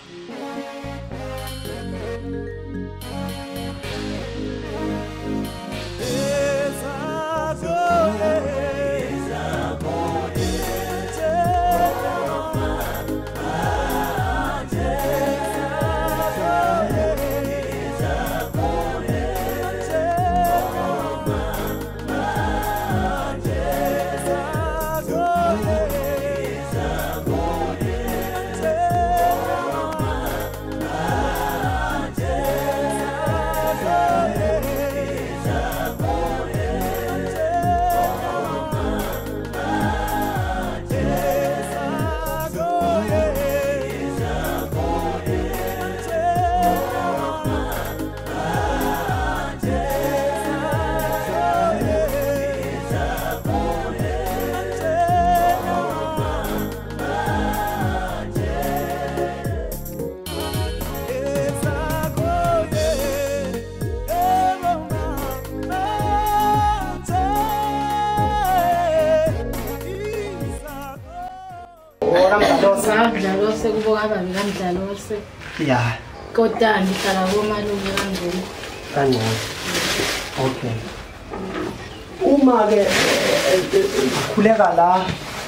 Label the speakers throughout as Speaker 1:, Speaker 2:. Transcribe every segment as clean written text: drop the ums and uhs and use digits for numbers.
Speaker 1: Yeah.
Speaker 2: Kodwa ngihlala komalume kanjani?
Speaker 1: Kanjani. Okay. Uma ke khuleka la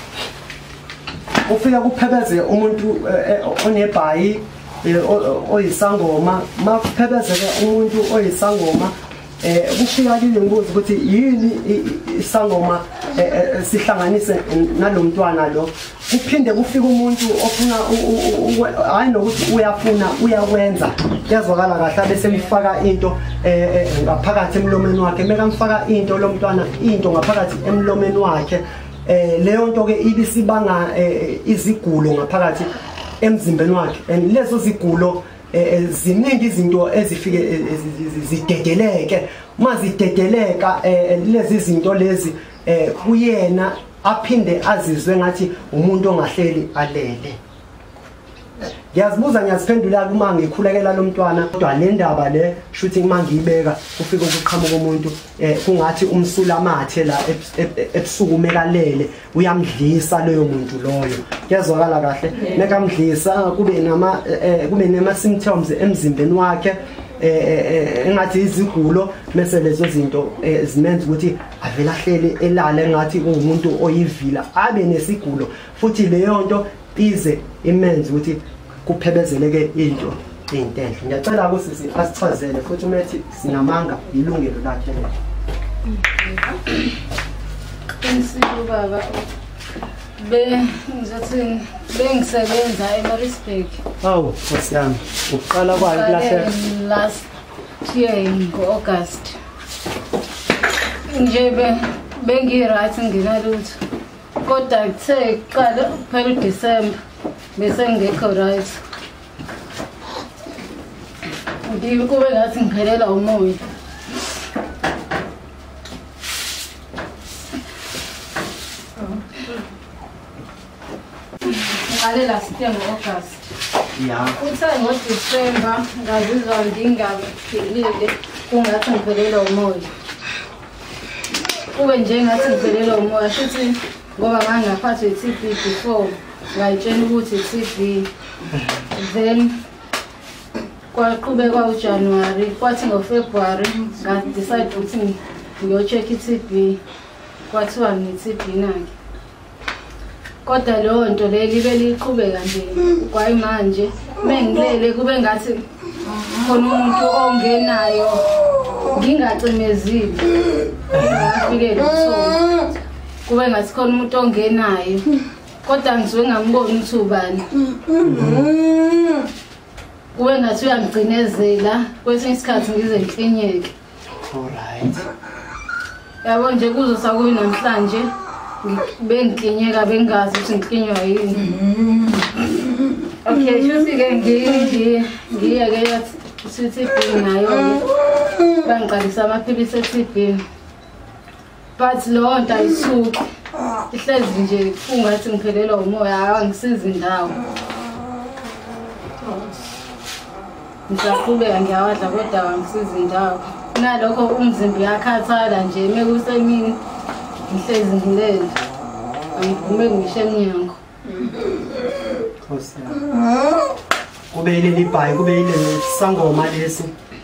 Speaker 1: ufika kuphebeze umuntu onebhayi oyisangoma makuphebezeke umuntu oyisangoma kufika kile ngozi ukuthi yini isangoma sihlanganise nalomntwana lo kuphinde kufika umuntu ofuna hayi nokuthi uyafuna uyakwenza yazwakala kahle bese mfaka into ngaphakathi emlomeni wakhe mekamfaka into lomntwana into ngaphakathi emlomeni wakhe leyo nto ke ibisibanga izigulo ngaphakathi emzimbeni wakhe and lezo zigulo ziningi izinto ezifike zidedeleke mazidedeleka lezi zinto lezi kuyena aphinde azizwe ngathi umuntu ongahleli alele. Ngiyazibuza ngiyaziphendula uma ngikhulekela lo mntwana kodwa le ndaba le shuthi mangiyibeka ufika ukuqhamuka umuntu kungathi umsulamathe la ebusuku mekalele uyamdlisa leyo muntu loyo kuyazwakala kahle mekamdlisa kube nama symptoms emzimbeni wakhe engathi izigulo mase lezo zinto zimenza ukuthi avela hlele elale ngathi umuntu oyivila abe nesigulo futhi leyo nto ize imenza ukuthi kuphebezeleke into enhle. Ngiyacela ukuthi asichazele futhi umethi sinamanga ilungelo lakhe le.
Speaker 2: Insipho baba ngizothi bengisebenza eMaritzburg.
Speaker 1: Hawu Nkosi yami uqala kwayo kulahle
Speaker 2: last year ngo-August. Nje bengi-right nginalutho kodwa kuthe qala kuphela uDisemba bese ngekho right. Kube ngathi ngiphelela umoya. Ngale last year ngo-August.
Speaker 1: Yeah.
Speaker 2: Uthe ngoDisemba ngazizwa ngingaphilile kungathi ngiphelela umoya. Kube nje ngathi ngiphelela umoya futhi ngoba ngangaphathwa i-TB before ngayitshela ukuthi i-TB then kwaqhubeka uJanuary kwathi ngoFebruary ngadecide ukuthi ngiyocheck i-TB kwathiwa ngi-TB nake kodwa leyo nto le libe liqhubeka nje kwayimanje mengilele kube ngathi khona umuntu ongenayo ngingacimezile ngafike lokuthoma kube ngathi khona umuntu ongenayo kodwa ngizwe ngambona ukuthi ubani kube ngathi uyangcinezela kwesinye isikhathi ngize ngiklinyeke.
Speaker 1: Alright.
Speaker 2: Yabo nje kuzosakuyi namhlanje bengiklinyeka bengazi ukuthi ngiklinywa yini. Okay, shuthi ke ngiyeke yathi TB nayo bangiqalisa amaphilisi e-TB but lo nto ayisuki ihlezi nje kungathi ngiphelelwa umoya angisizi indawo. Ngisaqhubeka ngiyawadla kodwa angisizi indawo nalokho umzimba uyakhathala nje mekusemini ngihlezi ngilele angivume ngisho emnyango.
Speaker 1: kube leli bhayi kube ile sangoma lesi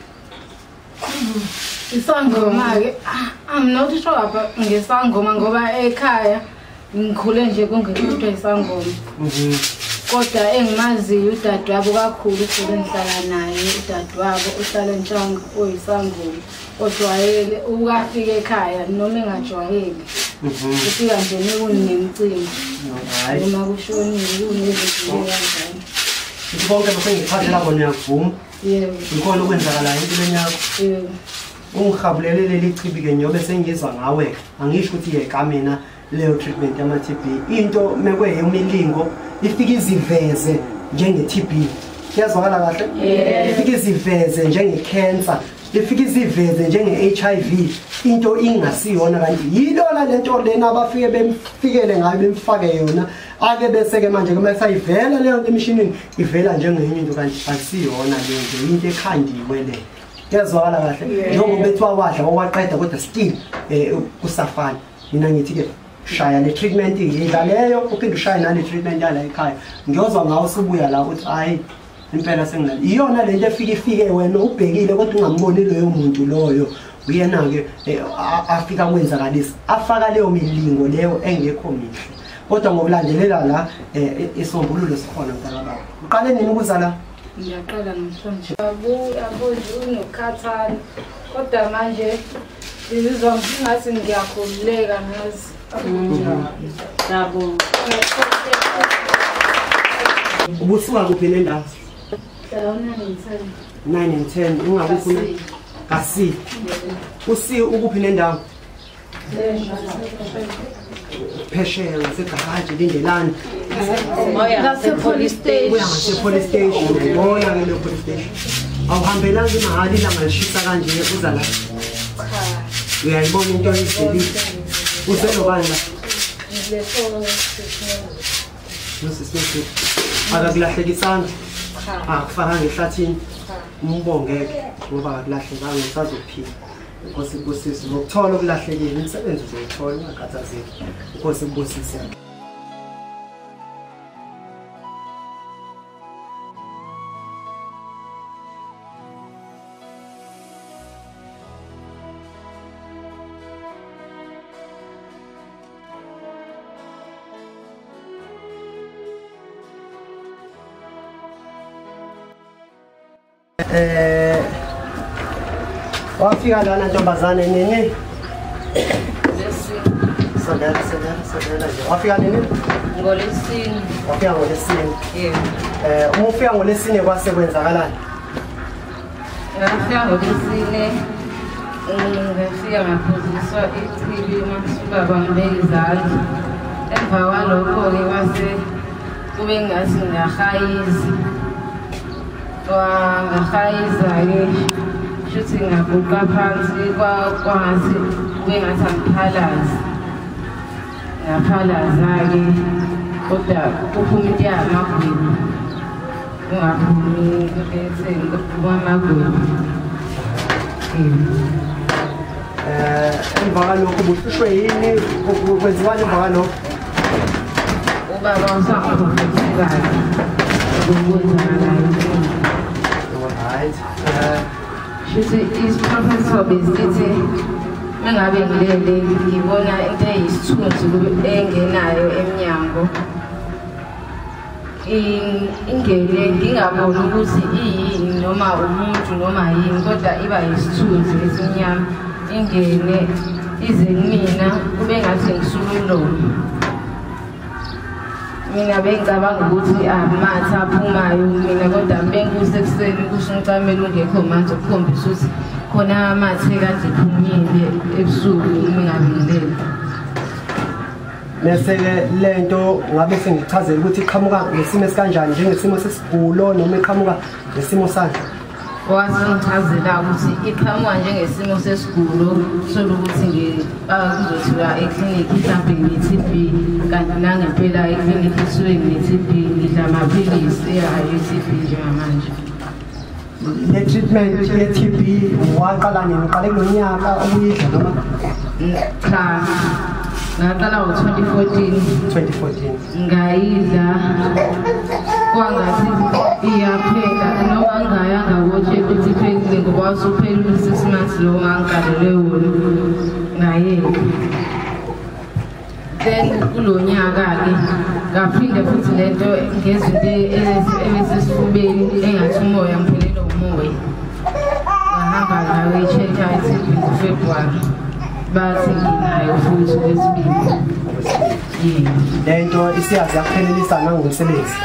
Speaker 2: isangoma-ke I'm not sure about ngesangoma ngoba ekhaya ngikhule nje kungekho isangoma kodwa engimaziyo udadewabo kakhulu ukuthi engihlala naye udadewabo uhlala eNtshanga oyisangoma kodwa wayele ukafika ekhaya noma engajwayeli ufika nje nekunemicimbi noma kushonile kunezinto kanjani
Speaker 1: bonke bafengiphathela bona uyavuma
Speaker 2: yebo
Speaker 1: ikhona okwenzakalayo empilweni yakho
Speaker 2: yebo
Speaker 1: ungihambulele leli chibi-ke njengoba sengizwa ngawe angisho ukuthi yeka mina leyo treatment yama-TB into mekweyemilingo ifike iziveze njenge-TB kuyazwakala kahle ifike iziveze njenge-cancer ifike iziveze njenge-HIV into ingasiyona kanti yilona lento lena abafike bemfikele ngayo bemfake yona ake bese-ke manje ke masayivela leyo nto emishinini ivela njengenye into kanti akusiyona leyo nto into ekhandiwe le kuyazwakala kahle njengoba bethiwa wadla okwaqeda kodwa still kusafana mina ngithi-ke shaya le treatment yidla leyo uphinde ushaye nale treatment yala ekhaya ngiyozwa ngawo usubuya la uthi hayi impela senginalo iyona lento ifike wena ubhekile kodwa ungamboni loyo muntu loyo uyena-ke afika kwenzakalisa afaka leyo milingo leyo engekho mihle kodwa ngokulandelela la isombululo sikhona mntakababa uqale nini ukuza la
Speaker 2: ngiyaqala namhlanje abuye unokukhathala kodwa manje ngizizwa ngathi ngiyakhululeka ngazi
Speaker 3: Yabo.
Speaker 1: ubusuka kuphi nendawo 9 and 10 ungakufuna kasi usi ukuphi nendawo phesheya ngasegaraji lindelani
Speaker 2: ngase-police station
Speaker 1: uya ngase-police station uyibona ke leyo police station awuhambelanga imahali ilanga lishisa kanje uza la uyayibona into eyizelile uselobani la akakulahlekisanga akufakanga ehlathini umbongeke ngoba akulahlekanga usazophila inkosi kubusise ngokuthola okulahlekile umsebenzi uzowuthola ungakhathazeki inkosi kubusise wafika lana ntombazane nini sondela nje wafika nini
Speaker 3: Ngolesine.
Speaker 1: wafika ngolesine
Speaker 3: Yebo.
Speaker 1: uma ufika ngolesine kwase kwenzakalani
Speaker 3: Ngafika ngolesine. Ngafika ngaphuziswa ichibi ubaba ngibeka izandla. Emva kwalokho-ke kwase kube ngathi ngiyahayiza. Ngahayiza-ke shuthi ngaguqa phansi kwangathi kube ngathi angiphalazi. Ngaphalaza-ke kodwa kuphuma into yamagwebu. Kungaphumi bese kuphuma amagwebu.
Speaker 1: emva kalokho ubuhlushwe yini kwenziwani emva kalokho
Speaker 3: Ubaba usangaphuzisekayo.
Speaker 1: right
Speaker 3: Shuthi isiprofessor besithi mengabe ngilele ngibona into eyisithunzi engenayo emnyango ingene ngingaboni ukuthi iyini noma umuntu noma yini kodwa iba yisithunzi esimnyama ingene ize kumina kube ngathi ngisululolo mina bengicabanga ukuthi amathe aphumayo mina kodwa bengusekuseni kusho ngicamela ungekho manje ukukhombisa ukuthi khona amathe kade ephumile ebusuku mingabe ngilele
Speaker 1: bese-ke lento ngabe sengichazela ukuthi iqhamuka ngesimo esikanjani njengesimo sesigulo noma iqhamuka ngesimo sakhe
Speaker 3: wasengichazela ukuthi iqhamuka njengesimo sesiguli sokuthi kuzothiwa eklinikhi mhlawumbe ngine-TB kanti nangempela eklinikhi isuke ngine-TB ngidla amaphilisi ehayo i-TB njengamanje.
Speaker 1: le treatment ye-TB waqala nini uqale kulo nyaka ukuyidla noma
Speaker 3: Cha, ngaqala ngo-2014
Speaker 1: 2014
Speaker 3: ngayidla kwangathi iyaphela noma ngayanga ukuthi ukuthi phelile ngoba wasuphela 6 months lo ngangikalelwe wona ngayeka. Then kulonyaka-ke ngaphinde futhi lento ngezinto ebesesifubeni engathi umoya ngiphelelwe umoya. Ngahamba ngayo i-check-up i-TB ngoFebruary. Bathi nginayo futhi kwesibili.
Speaker 1: Lento isiyazi yakuphelelisa nangomsebenzi.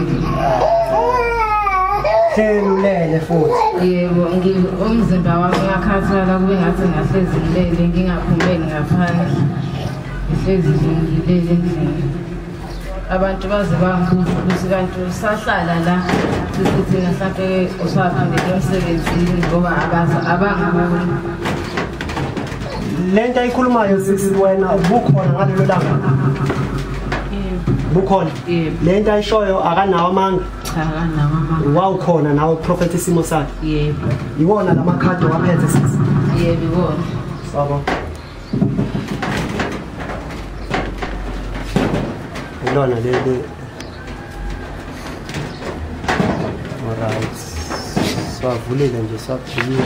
Speaker 1: Selulele futhi.
Speaker 3: Yebo, umzimba wami uyakhathala kube ngathi ngahlezi ngilele ngingaphumeli ngaphandle. Ngihlezi ngilele endlini. Abantu baze bangibuza ukuthi kanti usahlala la sithi thina mhlampe usaphindele emsebenzini ngoba abangiboni.
Speaker 1: Lento ayikhulumayo sisi wena ubukhona ngalelo langa. Bukhona. Lento ayishoyo akanawo amanga.
Speaker 3: Akanawo amanga.
Speaker 1: Wawukhona nawe prophet isimo sakhe.
Speaker 3: Yebo.
Speaker 1: Iwona lamakhadi waphethe sisi.
Speaker 3: Yebo, iwona.
Speaker 1: Sabo. Ilona leli. Alright. Swavulile nje swaphelile.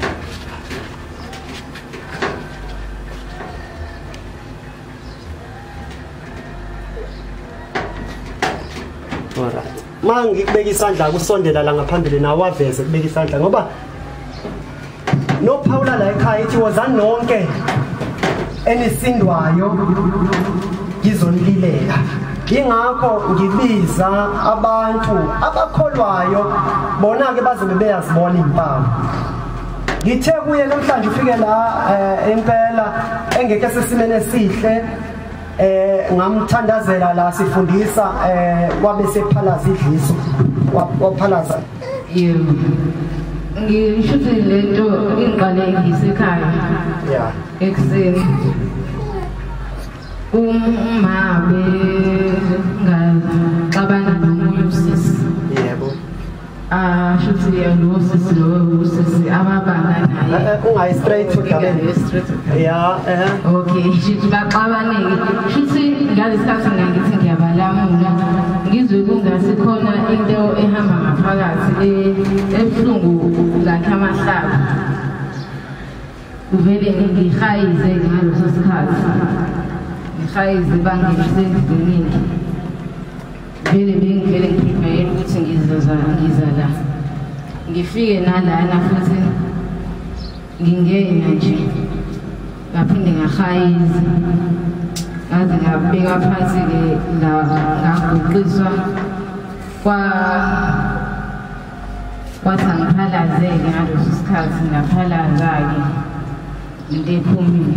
Speaker 1: Alright. Mangi kubeka isandla kusondela la ngaphambili nawe waveze kubeka isandla ngoba no Paula la ekhaya ithi wozani nonke enisindwayo ngizonilela. Ingakho ngibiza abantu abakholwayo bona ke bazobe beyazibona impawu. Ngithe kuye namhlanje ufike la empela engeke sesimene esihle ngamthandazela la sifundisa kwabe sephalaza idliso waphalaza.
Speaker 3: Yebo. Ngisho lento inqale ngisekhaya.
Speaker 1: Yeah.
Speaker 3: Ekseni. Umabe ngixabana nomunye usisi.
Speaker 1: Yebo.
Speaker 3: Shuthi lo sisi ababanga naye.
Speaker 1: Ungayi straight to the
Speaker 3: straight.
Speaker 1: Yeah,
Speaker 3: Okay, shuthi baxabaneke. Shuthi ngalesikhathi ngithi ngiyabalamula. Ngizwe kungase khona into ehamba ngaphakathi ebuhlungu lakhe amahlaba. Uvele ngihayize ngaleso sikhathi. Ngihayize bangishesendlini. Vele bengivele ngiprepare ukuthi ngiza la. Ngifike nalana futhi ngingena nje. Ngaphinde ngahayize. Ngaze ngabeka phansi ke la ngaguqiswa kwathi ngiphalazeke ngaleso sikhathi ngaphalaza-ke into ephumile.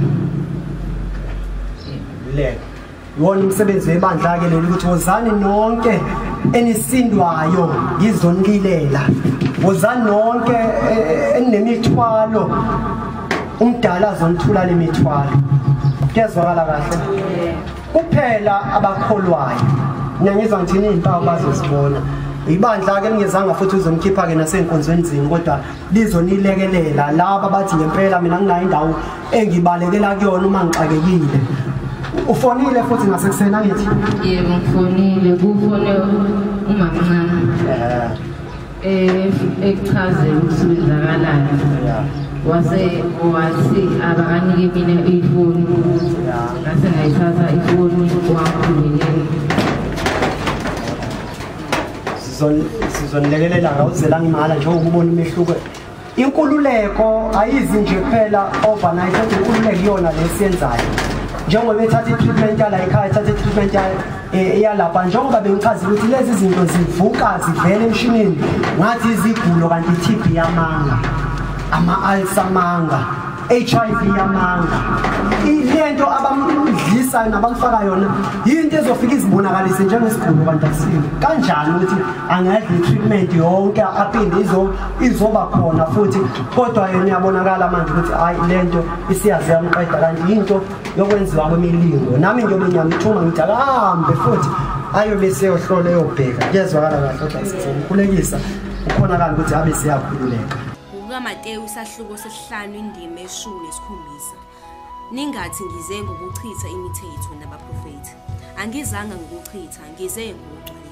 Speaker 1: le iwona umsebenzi webandla ke leli ukuthi wozani nonke enisindwayo ngizonilela. Wozani nonke enemithwalo umdala azonithula lemithwalo. Kuyazwakala kahle. Kuphela abakholwayo. Ngiyangizwa ngithini izimpawu bazozibona. Ibandla ke lingezanga futhi uzomkhipha ke nasenkonzweni zini kodwa lizonilekelela laba bathi ngempela mina nginayo indawo engibalekela kuyona uma ngixakekile. Ufonile futhi ngasekusena ngithi
Speaker 3: yebo ngifonile kufone umamncane ekuchazela ukusebenzakalayo wathi abakanike mina ifoni ngase ngayithatha ifoni wakhulumela
Speaker 1: sizonilekelela ngawuzela ngimala njengoba ubona imehluko. Inkululeko ayizi nje kuphela overnight kodwa inkululeko iyona lesiyenzayo. Njengoba ethatha i-treatment yala ekhaya ethatha i-treatment yalapha njengoba bengichaza ukuthi lezi zinto zivuka zivele emshinini ngathi izigulo kanti i-TB yamanga, ama-ulcer amanga, HIV yamanga. Ilento abamdlisa nabakufaka yona into ezofika izibonakalise njengesigulu kanti akusile. Kanjani ukuthi angedli treatment yonke aphinde izoba khona futhi kodwa yena uyabonakala manje ukuthi hayi lento isiyazi yamqeda kanti into yokwenziwa kwemilingo. Nami ngiyobe ngiyamthuma ngithi ahambe futhi ayobe seyohlola eyobheka. Kuyezwakala kahle kodwa sizokhulekisa ukhonakala ukuthi abe siyakhululeka.
Speaker 4: UkaMateyu isahluko sesihlanu indima eshumi nesikhombisa. Ningathi ngize ngokuchitha imithetho nabaprofeti. Angizanga ngokuchitha, ngize ngokugcwalisa.